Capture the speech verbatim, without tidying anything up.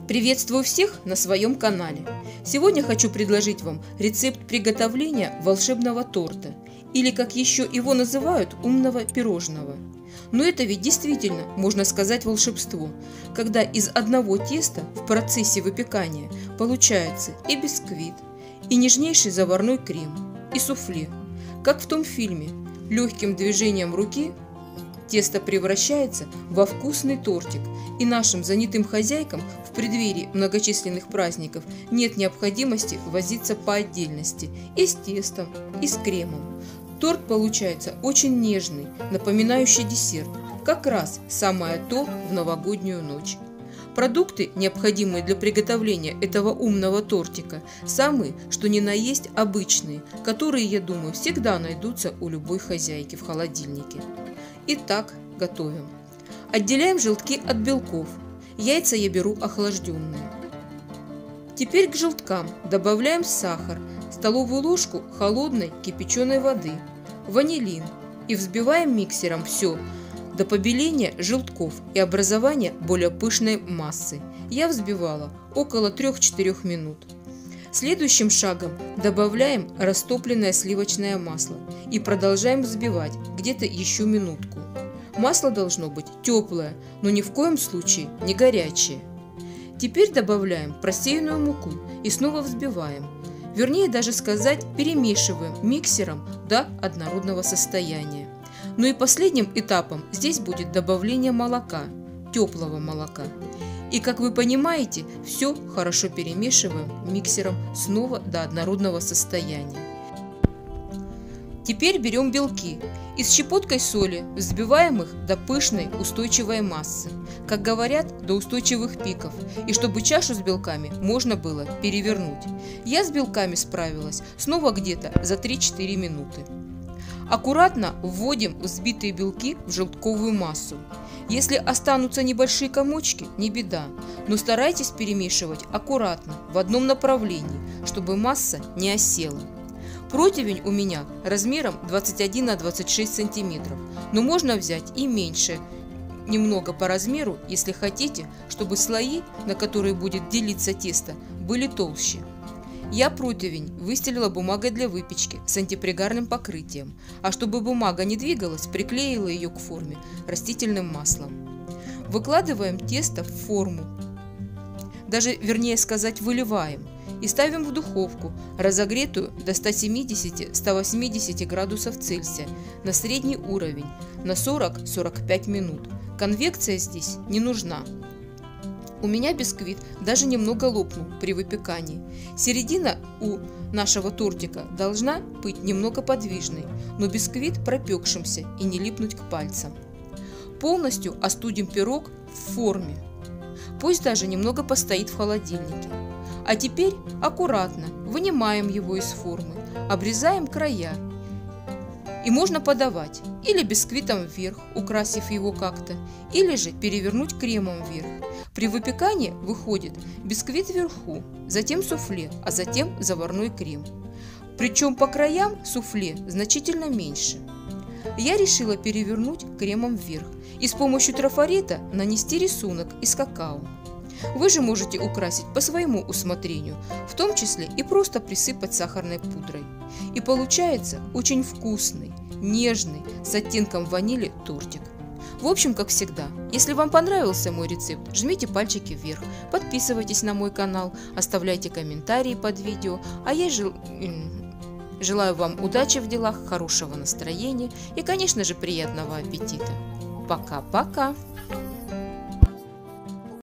Приветствую всех на своем канале. Сегодня хочу предложить вам рецепт приготовления волшебного торта, или, как еще его называют, умного пирожного. Но это ведь действительно, можно сказать, волшебство, когда из одного теста в процессе выпекания получается и бисквит, и нежнейший заварной крем, и суфле. Как в том фильме, легким движением руки тесто превращается во вкусный тортик, и нашим занятым хозяйкам в преддверии многочисленных праздников нет необходимости возиться по отдельности и с тестом, и с кремом. Торт получается очень нежный, напоминающий десерт, как раз самое то в новогоднюю ночь. Продукты, необходимые для приготовления этого умного тортика, самые, что ни на есть, обычные, которые, я думаю, всегда найдутся у любой хозяйки в холодильнике. Итак, готовим. Отделяем желтки от белков. Яйца я беру охлажденные. Теперь к желткам добавляем сахар, столовую ложку холодной кипяченой воды, ванилин и взбиваем миксером все до побеления желтков и образования более пышной массы. Я взбивала около трёх-четырёх минут. Следующим шагом добавляем растопленное сливочное масло и продолжаем взбивать где-то еще минутку. Масло должно быть теплое, но ни в коем случае не горячее. Теперь добавляем просеянную муку и снова взбиваем. Вернее даже сказать, перемешиваем миксером до однородного состояния. Ну и последним этапом здесь будет добавление молока, теплого молока. И, как вы понимаете, все хорошо перемешиваем миксером снова до однородного состояния. Теперь берем белки и с щепоткой соли взбиваем их до пышной устойчивой массы, как говорят, до устойчивых пиков, и чтобы чашу с белками можно было перевернуть. Я с белками справилась снова где-то за три-четыре минуты. Аккуратно вводим взбитые белки в желтковую массу. Если останутся небольшие комочки, не беда, но старайтесь перемешивать аккуратно в одном направлении, чтобы масса не осела. Противень у меня размером двадцать один на двадцать шесть сантиметров, но можно взять и меньше, немного по размеру, если хотите, чтобы слои, на которые будет делиться тесто, были толще. Я противень выстелила бумагой для выпечки с антипригарным покрытием, а чтобы бумага не двигалась, приклеила ее к форме растительным маслом. Выкладываем тесто в форму, даже вернее сказать выливаем, и ставим в духовку, разогретую до ста семидесяти — ста восьмидесяти градусов Цельсия на средний уровень на сорок-сорок пять минут. Конвекция здесь не нужна. У меня бисквит даже немного лопнул при выпекании. Середина у нашего тортика должна быть немного подвижной, но бисквит пропекшимся и не липнуть к пальцам. Полностью остудим пирог в форме. Пусть даже немного постоит в холодильнике. А теперь аккуратно вынимаем его из формы, обрезаем края. И можно подавать или бисквитом вверх, украсив его как-то, или же перевернуть кремом вверх. При выпекании выходит бисквит вверху, затем суфле, а затем заварной крем. Причем по краям суфле значительно меньше. Я решила перевернуть кремом вверх и с помощью трафарета нанести рисунок из какао. Вы же можете украсить по своему усмотрению, в том числе и просто присыпать сахарной пудрой. И получается очень вкусный, нежный, с оттенком ванили тортик. В общем, как всегда, если вам понравился мой рецепт, жмите пальчики вверх, подписывайтесь на мой канал, оставляйте комментарии под видео, а я жел... желаю вам удачи в делах, хорошего настроения и, конечно же, приятного аппетита. Пока-пока!